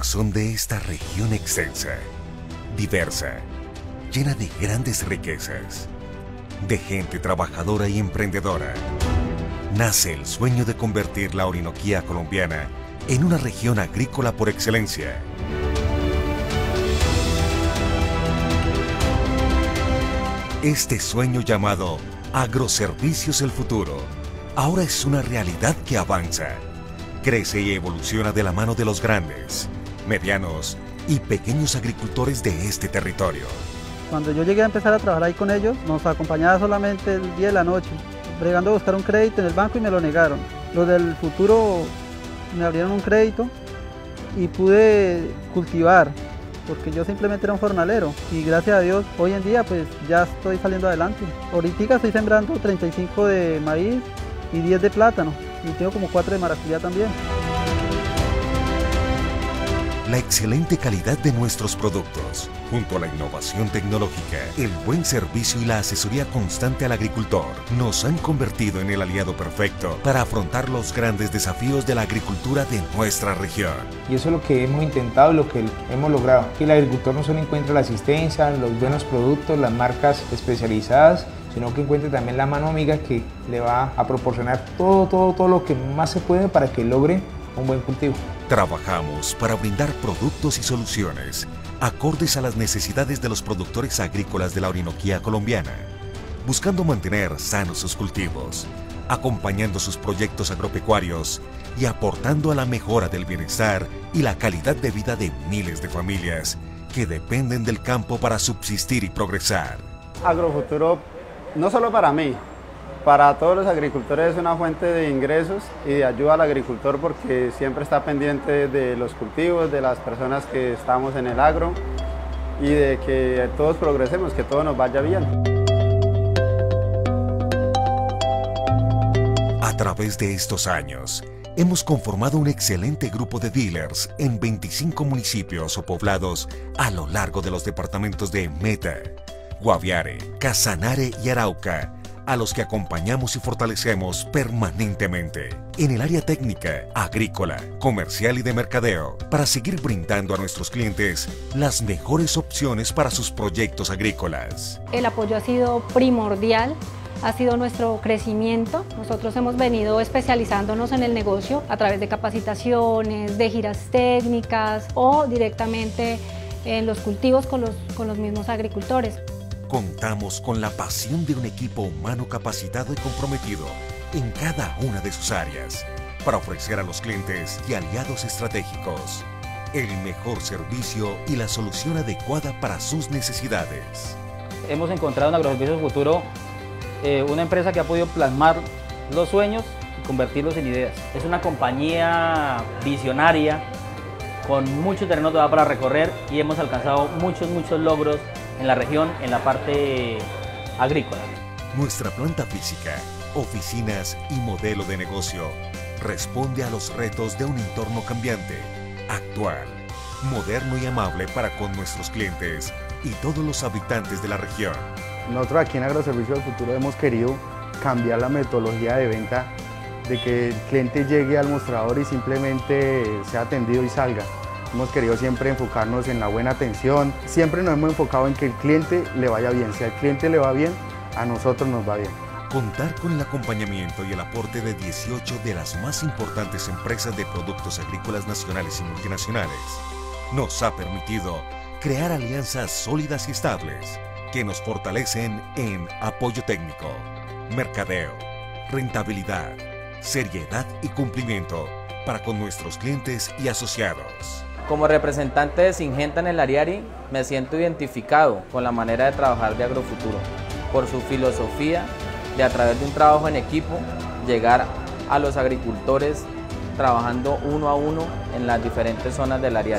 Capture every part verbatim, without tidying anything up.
corazón de esta región extensa, diversa, llena de grandes riquezas, de gente trabajadora y emprendedora, nace el sueño de convertir la Orinoquía colombiana en una región agrícola por excelencia. Este sueño llamado Agroservicios del Futuro ahora es una realidad que avanza, crece y evoluciona de la mano de los grandes, medianos y pequeños agricultores de este territorio. Cuando yo llegué a empezar a trabajar ahí con ellos, nos acompañaba solamente el día y la noche, bregando a buscar un crédito en el banco y me lo negaron. Los del futuro me abrieron un crédito y pude cultivar, porque yo simplemente era un jornalero y gracias a Dios hoy en día pues ya estoy saliendo adelante. Ahorita estoy sembrando treinta y cinco de maíz y diez de plátano y tengo como cuatro de maracuyá también. La excelente calidad de nuestros productos, junto a la innovación tecnológica, el buen servicio y la asesoría constante al agricultor, nos han convertido en el aliado perfecto para afrontar los grandes desafíos de la agricultura de nuestra región. Y eso es lo que hemos intentado, lo que hemos logrado, que el agricultor no solo encuentre la asistencia, los buenos productos, las marcas especializadas, sino que encuentre también la mano amiga que le va a proporcionar todo, todo, todo lo que más se puede para que logre un buen cultivo. Trabajamos para brindar productos y soluciones acordes a las necesidades de los productores agrícolas de la Orinoquía colombiana, buscando mantener sanos sus cultivos, acompañando sus proyectos agropecuarios y aportando a la mejora del bienestar y la calidad de vida de miles de familias que dependen del campo para subsistir y progresar. Agrofuturo, no solo para mí, para todos los agricultores es una fuente de ingresos y de ayuda al agricultor porque siempre está pendiente de los cultivos, de las personas que estamos en el agro y de que todos progresemos, que todo nos vaya bien. A través de estos años, hemos conformado un excelente grupo de dealers en veinticinco municipios o poblados a lo largo de los departamentos de Meta, Guaviare, Casanare y Arauca, a los que acompañamos y fortalecemos permanentemente en el área técnica, agrícola, comercial y de mercadeo, para seguir brindando a nuestros clientes las mejores opciones para sus proyectos agrícolas. El apoyo ha sido primordial, ha sido nuestro crecimiento. Nosotros hemos venido especializándonos en el negocio a través de capacitaciones, de giras técnicas o directamente en los cultivos con los, con los mismos agricultores. Contamos con la pasión de un equipo humano capacitado y comprometido en cada una de sus áreas para ofrecer a los clientes y aliados estratégicos el mejor servicio y la solución adecuada para sus necesidades. Hemos encontrado en Agroservicios Futuro eh, una empresa que ha podido plasmar los sueños y convertirlos en ideas. Es una compañía visionaria con mucho terreno todavía para recorrer y hemos alcanzado muchos, muchos logros en la región, en la parte agrícola. Nuestra planta física, oficinas y modelo de negocio responde a los retos de un entorno cambiante, actual, moderno y amable para con nuestros clientes y todos los habitantes de la región. Nosotros aquí en Agroservicios del Futuro hemos querido cambiar la metodología de venta, de que el cliente llegue al mostrador y simplemente sea atendido y salga. Hemos querido siempre enfocarnos en la buena atención, siempre nos hemos enfocado en que el cliente le vaya bien. Si al cliente le va bien, a nosotros nos va bien. Contar con el acompañamiento y el aporte de dieciocho de las más importantes empresas de productos agrícolas nacionales y multinacionales nos ha permitido crear alianzas sólidas y estables que nos fortalecen en apoyo técnico, mercadeo, rentabilidad, seriedad y cumplimiento para con nuestros clientes y asociados. Como representante de Syngenta en el Ariari, me siento identificado con la manera de trabajar de Agrofuturo, por su filosofía de a través de un trabajo en equipo, llegar a los agricultores trabajando uno a uno en las diferentes zonas del Ariari.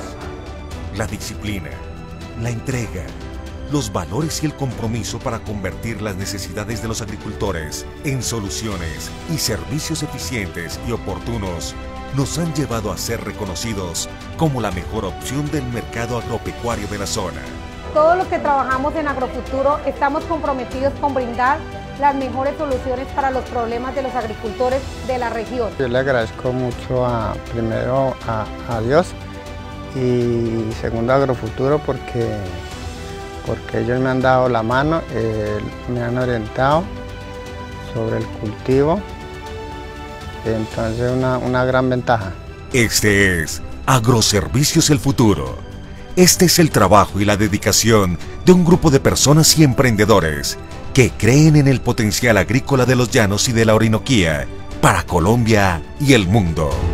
La disciplina, la entrega, los valores y el compromiso para convertir las necesidades de los agricultores en soluciones y servicios eficientes y oportunos nos han llevado a ser reconocidos como la mejor opción del mercado agropecuario de la zona. Todos los que trabajamos en Agrofuturo estamos comprometidos con brindar las mejores soluciones para los problemas de los agricultores de la región. Yo le agradezco mucho a, primero a, a Dios y segundo Agrofuturo porque, porque ellos me han dado la mano, eh, me han orientado sobre el cultivo, entonces una, una gran ventaja. Este es Agroservicios El Futuro. Este es el trabajo y la dedicación de un grupo de personas y emprendedores que creen en el potencial agrícola de los llanos y de la Orinoquía para Colombia y el mundo.